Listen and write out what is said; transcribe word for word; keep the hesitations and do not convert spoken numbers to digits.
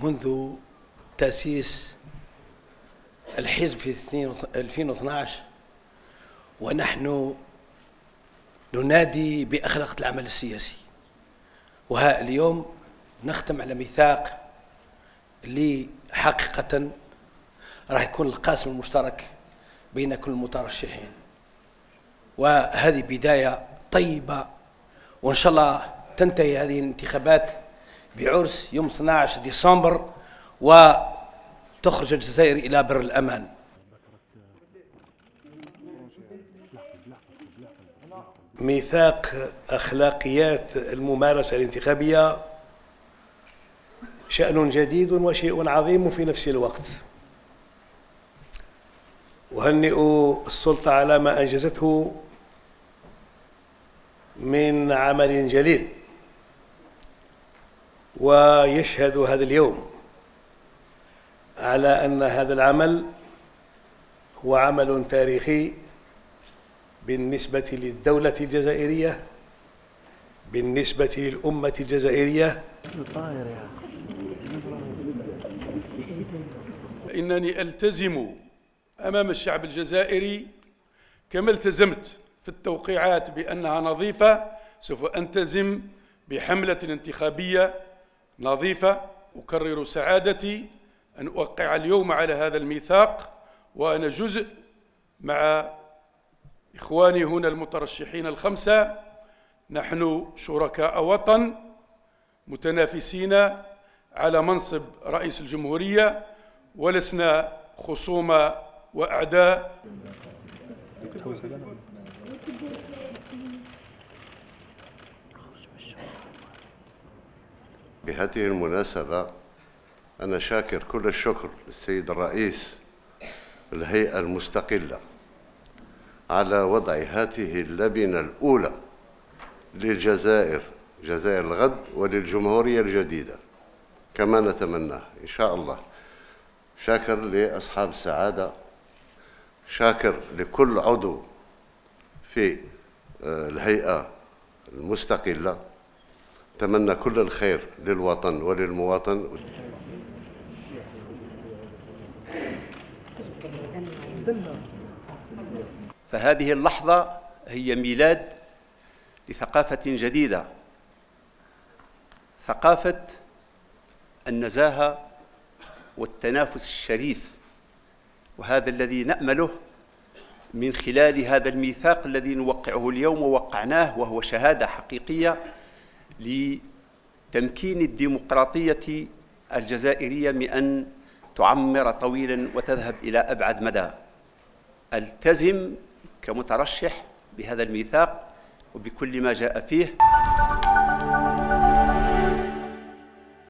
منذ تأسيس الحزب في ألفين واثني عشر ونحن ننادي بأخلاق العمل السياسي، وها اليوم نختم على ميثاق اللي حقيقة راح يكون القاسم المشترك بين كل المترشحين، وهذه بداية طيبة، وإن شاء الله تنتهي هذه الانتخابات بعرس يوم اثني عشر ديسمبر وتخرج الجزائر إلى بر الأمان. ميثاق أخلاقيات الممارسة الانتخابية شأن جديد وشيء عظيم في نفس الوقت. أهنئ السلطة على ما أنجزته من عمل جليل، ويشهد هذا اليوم على أن هذا العمل هو عمل تاريخي بالنسبة للدولة الجزائرية، بالنسبة للأمة الجزائرية. إنني ألتزم أمام الشعب الجزائري كما التزمت في التوقيعات بأنها نظيفة، سوف ألتزم بحملة انتخابية نظيفة. أكرر سعادتي أن أوقع اليوم على هذا الميثاق، وأنا جزء مع إخواني هنا المترشحين الخمسة، نحن شركاء وطن متنافسين على منصب رئيس الجمهورية، ولسنا خصوم وأعداء. بهذه المناسبة أنا شاكر كل الشكر للسيد الرئيس الهيئة المستقلة على وضع هذه اللبنة الأولى للجزائر، جزائر الغد، وللجمهورية الجديدة كما نتمناه إن شاء الله. شاكر لأصحاب السعادة، شاكر لكل عضو في الهيئة المستقلة، أتمنى كل الخير للوطن وللمواطن. فهذه اللحظة هي ميلاد لثقافة جديدة، ثقافة النزاهة والتنافس الشريف، وهذا الذي نأمله من خلال هذا الميثاق الذي نوقعه اليوم ووقعناه، وهو شهادة حقيقية لتمكين الديمقراطية الجزائرية من أن تعمر طويلا وتذهب إلى أبعد مدى. ألتزم كمترشح بهذا الميثاق وبكل ما جاء فيه.